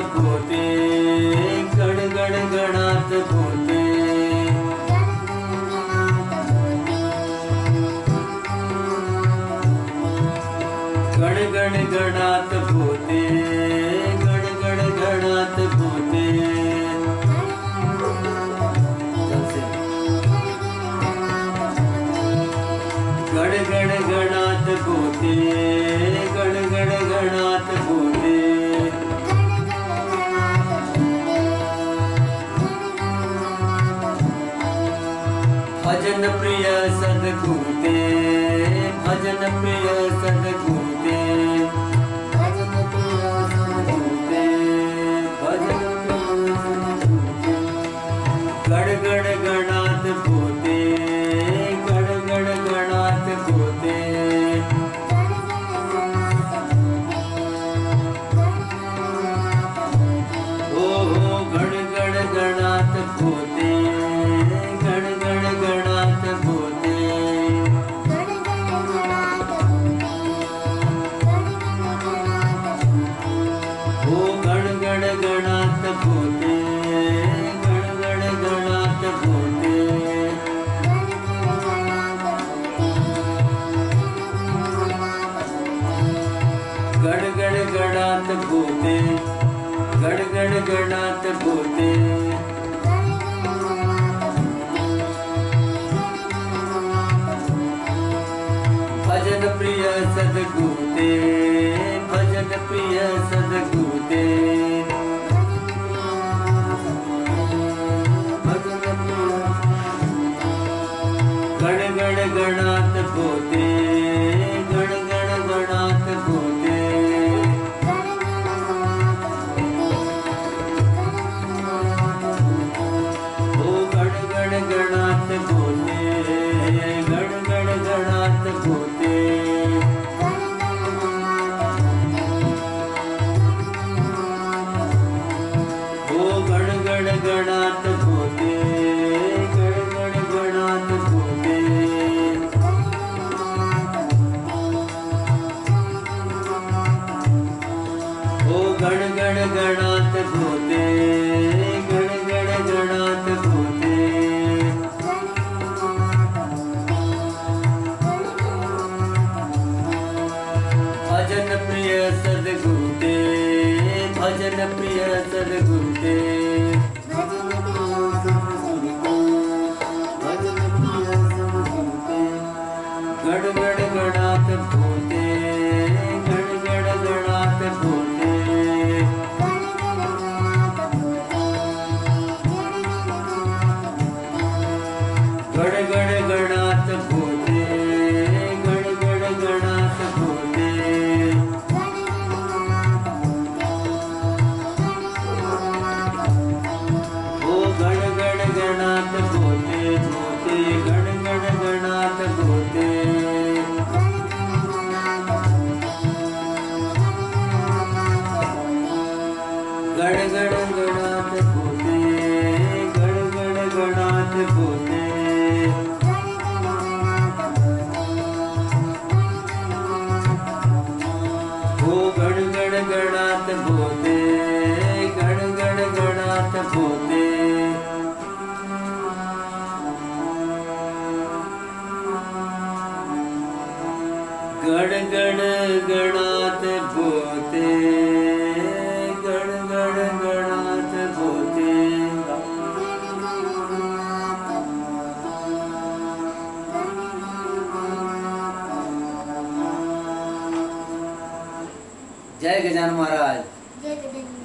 भोते गण गण गणात भोते गण गण गणात भोते गण गण गणात भोते गण गण गणात भोते गण गण गणात भोते भजन प्रिय सद्गुरुते भजन प्रिय सद्गुरुते भजन प्रिय सद्गुरुते भजन प्रिय सद्गुरुते गण गण गणात भोते गण गण गणात भोते ओ गण गण गणात भोते गण गण गणात भोते ओ गण गण गणात भोते गण गण गणात भोते गण गण गणात भोते गण गण गणात भोते भजन प्रिय सद्गुरुते भजन प्रिय सद्गुरुते भजन प्रिय गण गण गणात भोते गण गण गणात भोते ओ गण गण गणात भोते गण गण गणात भोते ओ गण गण गणात भोते गण गण गणात भोते ओ गण गण गणात भोते गण गण गणात भोते भजन प्रिय सद्गुरुते भजन प्रिय सद्गुरुते भजन प्रिय सद्गुरुते गण गण गणात भोते गण गण गणात भोते गण गण गणात भोते गण गण गणात भोते ओ गण गण गणात भोते भोते गण गण गणात भोते गण गण गणात भोते गण गण गणात भोते ओ गण गण गणात भोते गण गण गणात भोते गण गण गणात भोते गण गण गणात भोते जय गजानन महाराज। जय गजानन।